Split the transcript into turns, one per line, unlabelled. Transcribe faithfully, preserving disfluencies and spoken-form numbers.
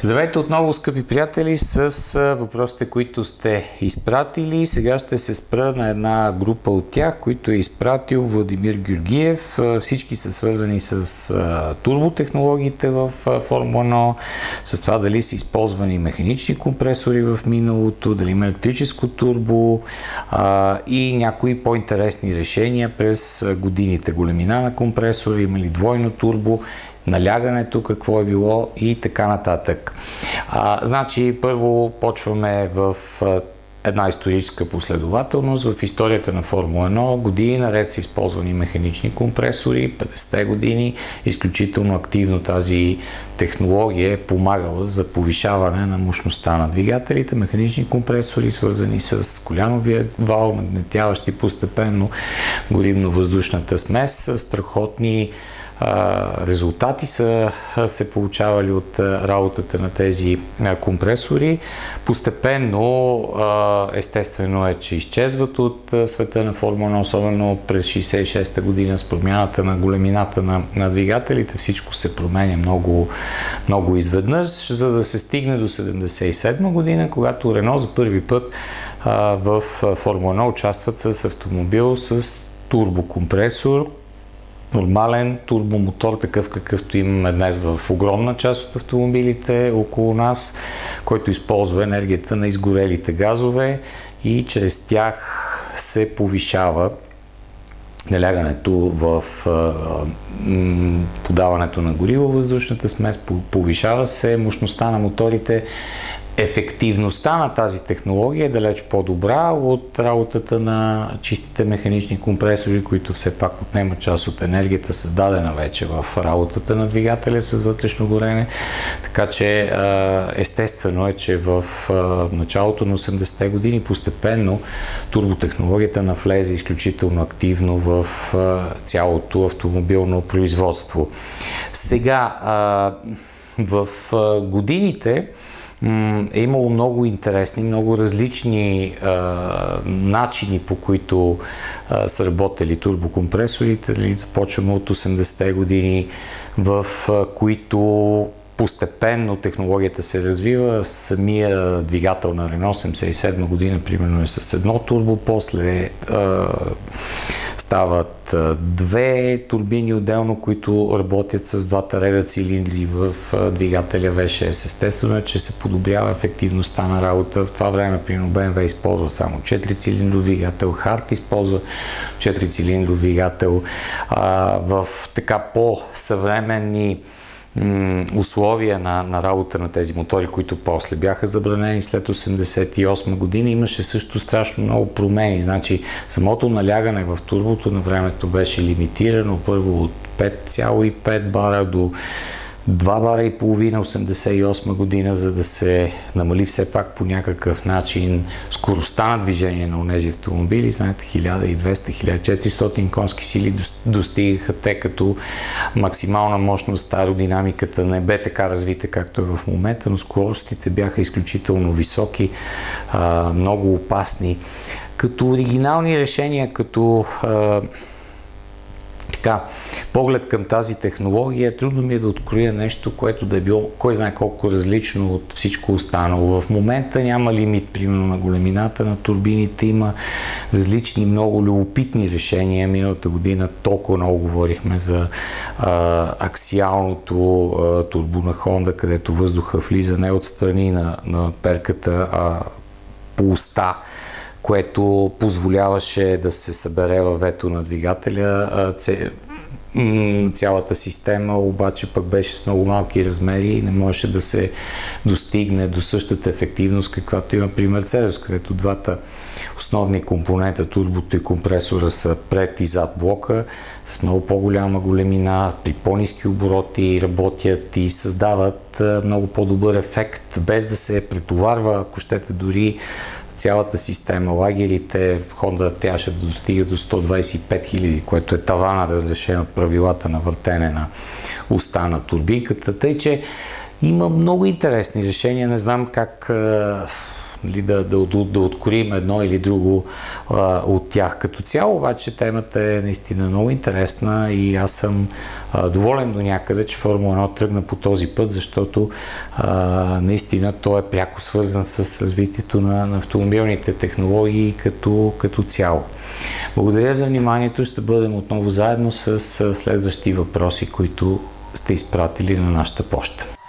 Здравейте отново, скъпи приятели, с въпросите, които сте изпратили. Сега ще се спра на една група от тях, които е изпратил Владимир Георгиев. Всички са свързани с турботехнологиите в Формула едно, с това дали са използвани механични компресори в миналото, дали има електрическо турбо а, и някои по-интересни решения през годините. Големина на компресори, има ли двойно турбо, налягането, какво е било и така нататък. А, значи, първо почваме в а, една историческа последователност. В историята на Формула едно години наред са използвани механични компресори, петдесетте години. Изключително активно тази технология е помагала за повишаване на мощността на двигателите. Механични компресори, свързани с коляновия вал, нагнетяващи постепенно горивно-въздушната смес, страхотни резултати са се получавали от работата на тези компресори. Постепенно, естествено е, че изчезват от света на Формула едно, особено през шейсет и шеста година с промяната на големината на, на двигателите. Всичко се променя много, много изведнъж, за да се стигне до седемдесет и седма година, когато Рено за първи път в Формула едно участват с автомобил с турбокомпресор, нормален турбомотор, такъв какъвто имаме днес в огромна част от автомобилите около нас, който използва енергията на изгорелите газове и чрез тях се повишава налягането в подаването на гориво, въздушната смес, повишава се мощността на моторите. Ефективността на тази технология е далеч по-добра от работата на чистите механични компресори, които все пак отнемат част от енергията, създадена вече в работата на двигателя с вътрешно горене. Така че естествено е, че в началото на осемдесетте години постепенно турботехнологията навлезе изключително активно в цялото автомобилно производство. Сега, в годините е имало много интересни, много различни а, начини, по които а, са работили турбокомпресорите. Нали? Започваме от осемдесетте години, в а, които постепенно технологията се развива. Самия двигател на Рено осемдесет и седма година примерно е с едно турбо, после а, стават две турбини отделно, които работят с двата реда цилиндри в двигателя ви шест. Естествено е, че се подобрява ефективността на работа. В това време, примерно, Б М В използва само четири цилиндров двигател, Харт използва четири цилиндров двигател. А, в така по-съвременни условия на, на работа на тези мотори, които после бяха забранени след осемдесет и осма година, имаше също страшно много промени. Значи, самото налягане в турбото на времето беше лимитирано първо от пет цяло и пет бара до два бара и половина осемдесет и осма година, за да се намали все пак по някакъв начин скоростта на движение на онези автомобили. Знаете, хиляда и двеста до хиляда и четиристотин конски сили достигаха те като максимална мощност. Аеродинамиката не бе така развита, както е в момента, но скоростите бяха изключително високи, много опасни. Като оригинални решения, като така, поглед към тази технология, трудно ми е да откроя нещо, което да е било кой знае колко различно от всичко останало. В момента няма лимит, примерно, на големината на турбините, има различни много любопитни решения. Миналата година толкова много говорихме за а, аксиалното а, турбо на Honda, където въздуха влиза не отстрани на, на перката, а по уста, което позволяваше да се събере във вето на двигателя. Цялата система обаче пък беше с много малки размери и не можеше да се достигне до същата ефективност, каквато има при Мерцедес, където двата основни компонента, турбото и компресора, са пред и зад блока с много по-голяма големина, при по-ниски обороти работят и създават много по-добър ефект, без да се претоварва, ако щете, дори цялата система, лагерите. В Honda трябваше да достига до сто двадесет и пет хиляди, което е тавана, разрешен от правилата на въртене на уста на турбинката. Тъй, че има много интересни решения. Не знам как нали, да, да, да откроим едно или друго а, от тях. Като цяло обаче темата е наистина много интересна и аз съм а, доволен до някъде, че Формула едно тръгна по този път, защото а, наистина той е пряко свързан с развитието на, на автомобилните технологии като, като цяло. Благодаря за вниманието. Ще бъдем отново заедно с следващи въпроси, които сте изпратили на нашата поща.